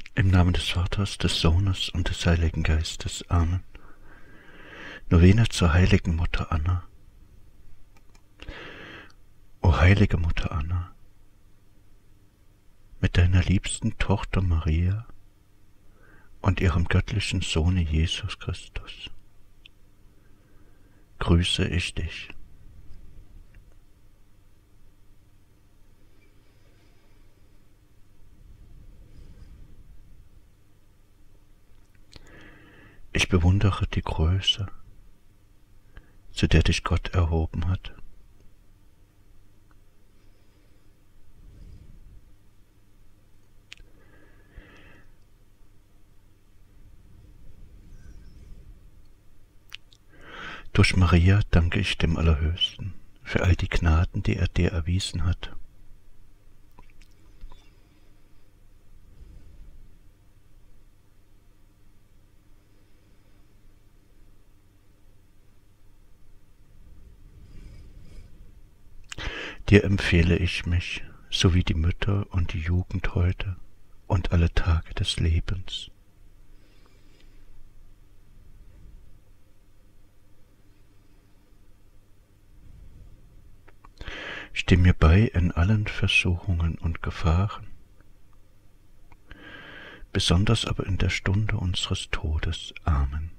Im Namen des Vaters, des Sohnes und des Heiligen Geistes. Amen. Novene zur heiligen Mutter Anna. O heilige Mutter Anna, mit deiner liebsten Tochter Maria und ihrem göttlichen Sohne Jesus Christus grüße ich dich. Ich bewundere die Größe, zu der dich Gott erhoben hat. Durch Maria danke ich dem Allerhöchsten für all die Gnaden, die er dir erwiesen hat. Dir empfehle ich mich, sowie die Mütter und die Jugend heute und alle Tage des Lebens. Steh mir bei in allen Versuchungen und Gefahren, besonders aber in der Stunde unseres Todes. Amen.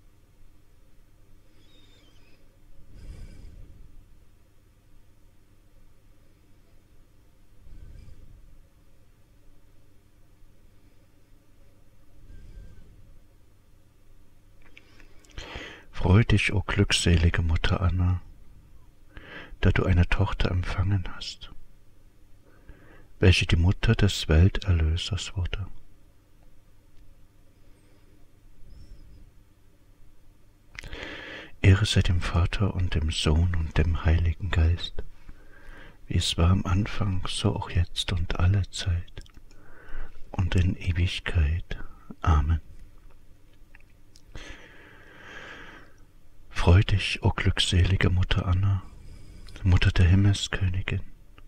Freu dich, o glückselige Mutter Anna, da du eine Tochter empfangen hast, welche die Mutter des Welterlösers wurde. Ehre sei dem Vater und dem Sohn und dem Heiligen Geist, wie es war am Anfang, so auch jetzt und alle Zeit und in Ewigkeit. Amen. Freu dich, o glückselige Mutter Anna, Mutter der Himmelskönigin,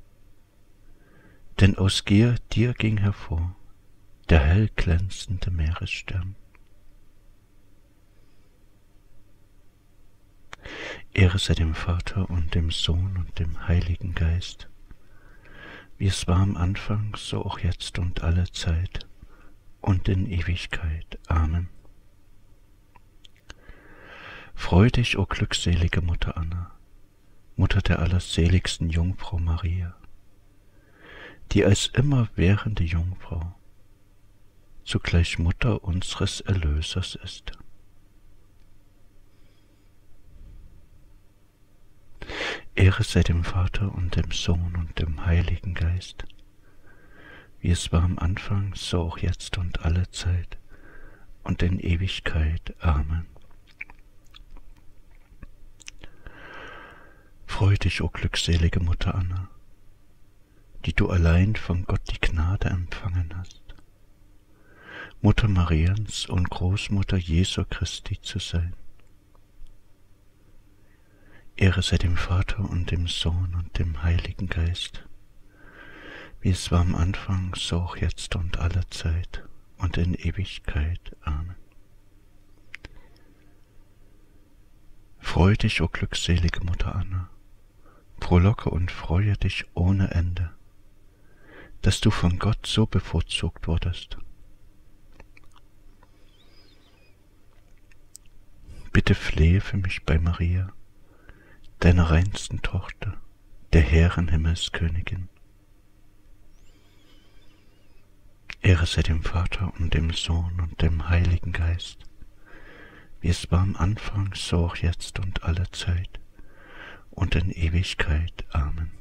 denn aus dir ging hervor der hell glänzende Meeresstern. Ehre sei dem Vater und dem Sohn und dem Heiligen Geist, wie es war am Anfang, so auch jetzt und alle Zeit und in Ewigkeit. Amen. Freu dich, o glückselige Mutter Anna, Mutter der allerseligsten Jungfrau Maria, die als immerwährende Jungfrau zugleich Mutter unseres Erlösers ist. Ehre sei dem Vater und dem Sohn und dem Heiligen Geist, wie es war am Anfang, so auch jetzt und alle Zeit und in Ewigkeit. Amen. Freu dich, o glückselige Mutter Anna, die du allein von Gott die Gnade empfangen hast, Mutter Mariens und Großmutter Jesu Christi zu sein. Ehre sei dem Vater und dem Sohn und dem Heiligen Geist, wie es war am Anfang, so auch jetzt und alle Zeit und in Ewigkeit. Amen. Freu dich, o glückselige Mutter Anna, frohlocke und freue dich ohne Ende, dass du von Gott so bevorzugt wurdest. Bitte flehe für mich bei Maria, deiner reinsten Tochter, der Herrenhimmelskönigin. Ehre sei dem Vater und dem Sohn und dem Heiligen Geist, wie es war am Anfang, so auch jetzt und alle Zeit und in Ewigkeit. Amen.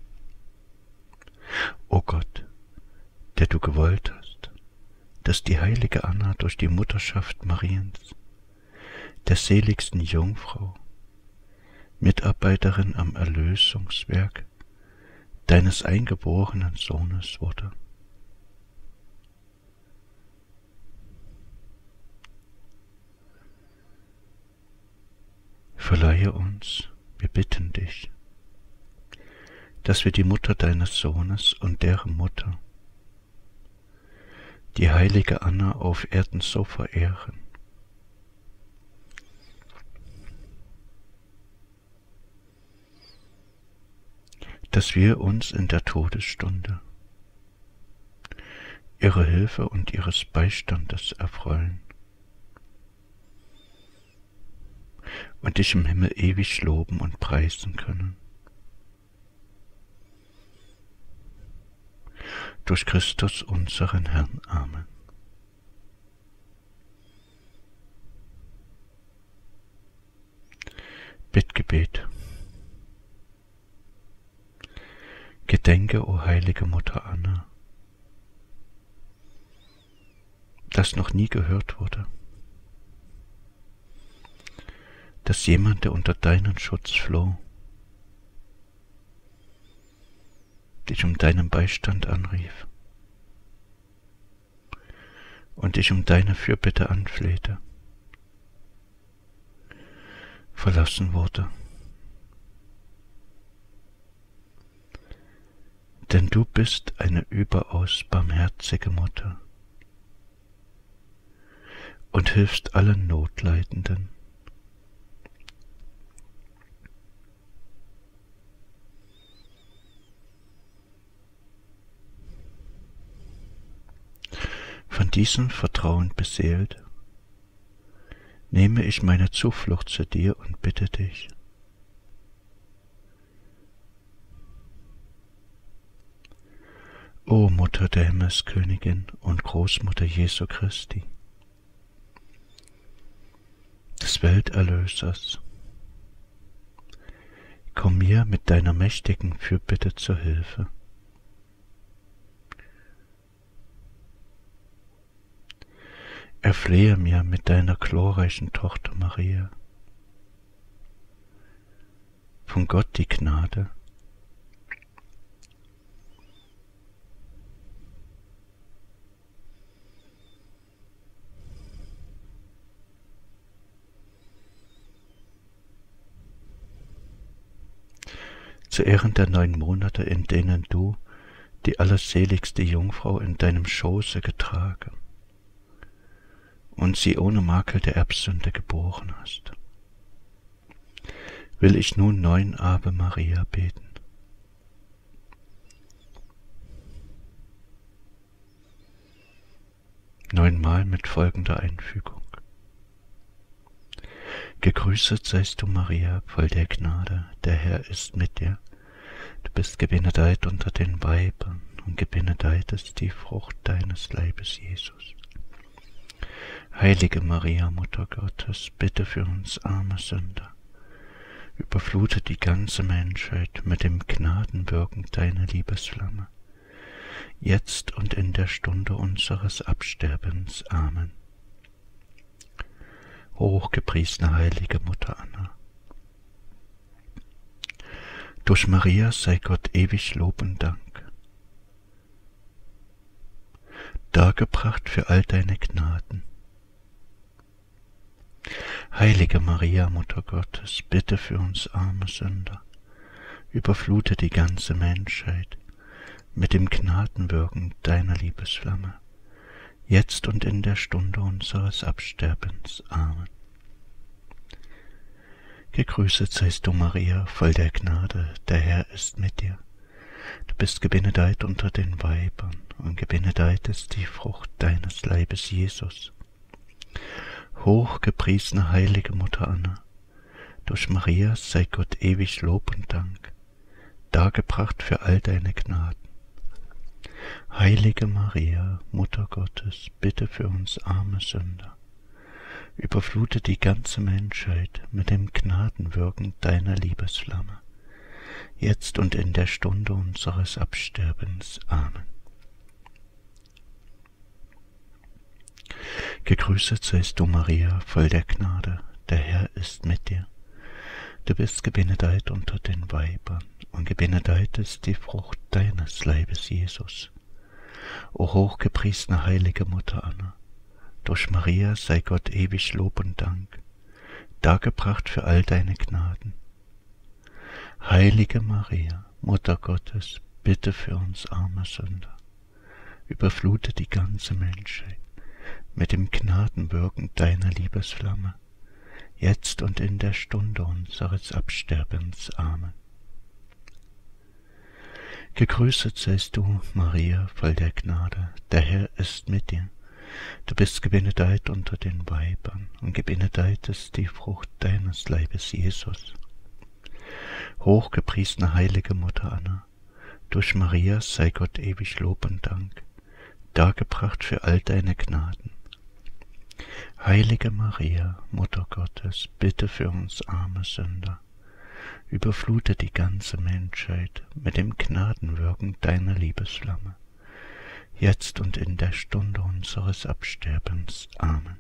O Gott, der du gewollt hast, dass die heilige Anna durch die Mutterschaft Mariens, der seligsten Jungfrau, Mitarbeiterin am Erlösungswerk deines eingeborenen Sohnes wurde. Verleihe uns, wir bitten dich, dass wir die Mutter deines Sohnes und deren Mutter die heilige Anna auf Erden so verehren, dass wir uns in der Todesstunde ihrer Hilfe und ihres Beistandes erfreuen und dich im Himmel ewig loben und preisen können. Durch Christus unseren Herrn. Amen. Bittgebet. Gedenke, o heilige Mutter Anna, das noch nie gehört wurde, dass jemand, der unter deinen Schutz floh, dich um deinen Beistand anrief und dich um deine Fürbitte anflehte, verlassen wurde. Denn du bist eine überaus barmherzige Mutter und hilfst allen Notleidenden. Von diesem Vertrauen beseelt, nehme ich meine Zuflucht zu dir und bitte dich, O Mutter der Himmelskönigin und Großmutter Jesu Christi, des Welterlösers, komm mir mit deiner mächtigen Fürbitte zur Hilfe. Erflehe mir mit deiner glorreichen Tochter Maria von Gott die Gnade, zu Ehren der 9 Monate, in denen du die allerseligste Jungfrau in deinem Schoße getragen und sie ohne Makel der Erbsünde geboren hast, will ich nun 9 Ave Maria beten. Neunmal mit folgender Einfügung. Gegrüßet seist du, Maria, voll der Gnade, der Herr ist mit dir. Du bist gebenedeit unter den Weibern, und gebenedeit ist die Frucht deines Leibes, Jesus. Heilige Maria, Mutter Gottes, bitte für uns arme Sünder. Überflute die ganze Menschheit mit dem Gnadenwirken deiner Liebesflamme, jetzt und in der Stunde unseres Absterbens. Amen. Hochgepriesene heilige Mutter Anna, durch Maria sei Gott ewig Lob und Dank, dargebracht für all deine Gnaden. Heilige Maria, Mutter Gottes, bitte für uns arme Sünder, überflute die ganze Menschheit mit dem Gnadenwirken deiner Liebesflamme, jetzt und in der Stunde unseres Absterbens. Amen. Gegrüßet seist du, Maria, voll der Gnade, der Herr ist mit dir. Du bist gebenedeit unter den Weibern, und gebenedeit ist die Frucht deines Leibes, Jesus. Hochgepriesene heilige Mutter Anna, durch Maria sei Gott ewig Lob und Dank, dargebracht für all deine Gnaden. Heilige Maria, Mutter Gottes, bitte für uns arme Sünder, überflute die ganze Menschheit mit dem Gnadenwirken deiner Liebesflamme, jetzt und in der Stunde unseres Absterbens. Amen. Gegrüßet seist du, Maria, voll der Gnade, der Herr ist mit dir. Du bist gebenedeit unter den Weibern, und gebenedeit ist die Frucht deines Leibes, Jesus. O hochgepriesene heilige Mutter Anna, durch Maria sei Gott ewig Lob und Dank, dargebracht für all deine Gnaden. Heilige Maria, Mutter Gottes, bitte für uns arme Sünder, überflute die ganze Menschheit mit dem Gnadenwirken deiner Liebesflamme, jetzt und in der Stunde unseres Absterbens. Amen. Gegrüßet seist du, Maria, voll der Gnade, der Herr ist mit dir. Du bist gebenedeit unter den Weibern, und gebenedeit ist die Frucht deines Leibes, Jesus. Hochgepriesene heilige Mutter Anna, durch Maria sei Gott ewig Lob und Dank, dargebracht für all deine Gnaden. Heilige Maria, Mutter Gottes, bitte für uns arme Sünder, überflute die ganze Menschheit mit dem Gnadenwirken deiner Liebesflamme, jetzt und in der Stunde unseres Absterbens. Amen.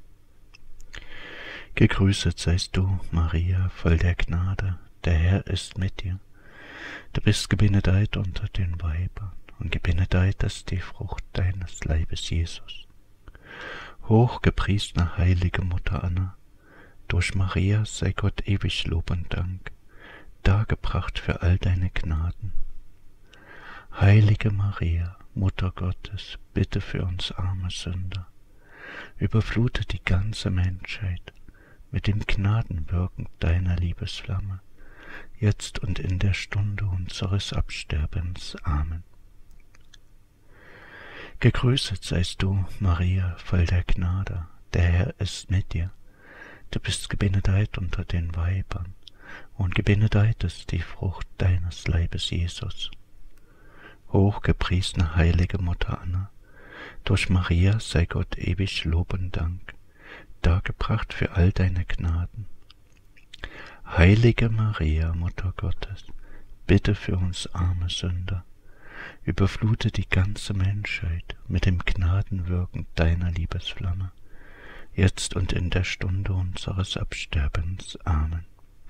Gegrüßet seist du, Maria, voll der Gnade, der Herr ist mit dir. Du bist gebenedeit unter den Weibern, und gebenedeit ist die Frucht deines Leibes, Jesus. Hochgepriesene heilige Mutter Anna, durch Maria sei Gott ewig Lob und Dank, dargebracht für all deine Gnaden. Heilige Maria, Mutter Gottes, bitte für uns arme Sünder, überflute die ganze Menschheit mit dem Gnadenwirken deiner Liebesflamme, jetzt und in der Stunde unseres Absterbens. Amen. Gegrüßet seist du, Maria, voll der Gnade, der Herr ist mit dir. Du bist gebenedeit unter den Weibern, und gebenedeit ist die Frucht deines Leibes, Jesus. Hochgepriesene heilige Mutter Anna, durch Maria sei Gott ewig Lob und Dank, dargebracht für all deine Gnaden. Heilige Maria, Mutter Gottes, bitte für uns arme Sünder, überflute die ganze Menschheit mit dem Gnadenwirken deiner Liebesflamme, jetzt und in der Stunde unseres Absterbens. Amen.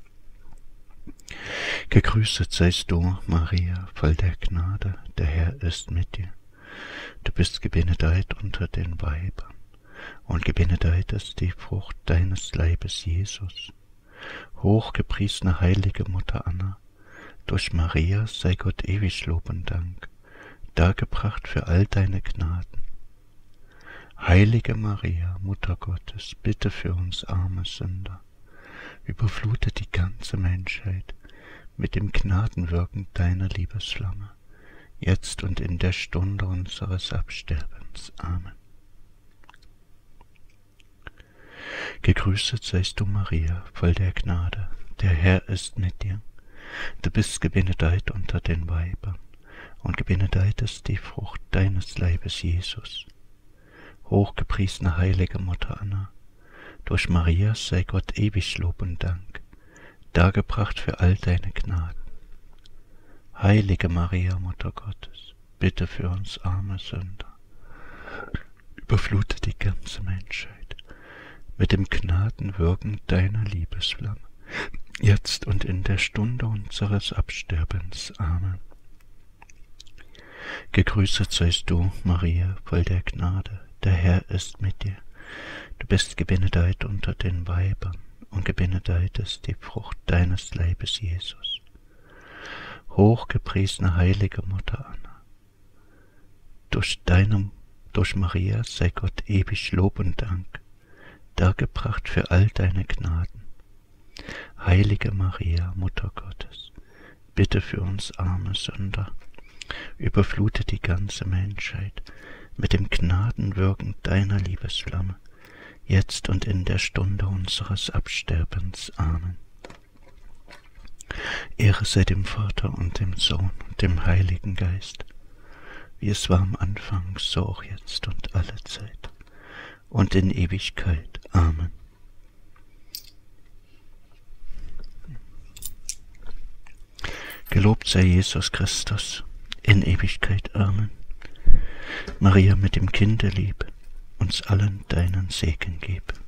Gegrüßet seist du, Maria, voll der Gnade, der Herr ist mit dir. Du bist gebenedeit unter den Weibern, und gebenedeit ist die Frucht deines Leibes, Jesus. Hochgepriesene heilige Mutter Anna, durch Maria sei Gott ewig Lob und Dank, dargebracht für all deine Gnaden. Heilige Maria, Mutter Gottes, bitte für uns arme Sünder, überflute die ganze Menschheit mit dem Gnadenwirken deiner Liebesflamme, jetzt und in der Stunde unseres Absterbens. Amen. Gegrüßet seist du, Maria, voll der Gnade, der Herr ist mit dir. Du bist gebenedeit unter den Weibern, und gebenedeit ist die Frucht deines Leibes, Jesus. Hochgepriesene heilige Mutter Anna, durch Maria sei Gott ewig Lob und Dank, dargebracht für all deine Gnaden. Heilige Maria, Mutter Gottes, bitte für uns arme Sünder, überflute die ganze Menschheit mit dem Gnadenwirken deiner Liebesflamme, jetzt und in der Stunde unseres Absterbens. Amen. Gegrüßet seist du, Maria, voll der Gnade, der Herr ist mit dir. Du bist gebenedeit unter den Weibern, und gebenedeit ist die Frucht deines Leibes, Jesus. Hochgepriesene heilige Mutter Anna, durch Maria sei Gott ewig Lob und Dank, dargebracht für all deine Gnaden. Heilige Maria, Mutter Gottes, bitte für uns arme Sünder, überflute die ganze Menschheit mit dem Gnadenwirken deiner Liebesflamme, jetzt und in der Stunde unseres Absterbens. Amen. Ehre sei dem Vater und dem Sohn und dem Heiligen Geist, wie es war am Anfang, so auch jetzt und alle Zeit und in Ewigkeit. Amen. Gelobt sei Jesus Christus, in Ewigkeit. Amen. Maria mit dem Kinde lieb, uns allen deinen Segen gib.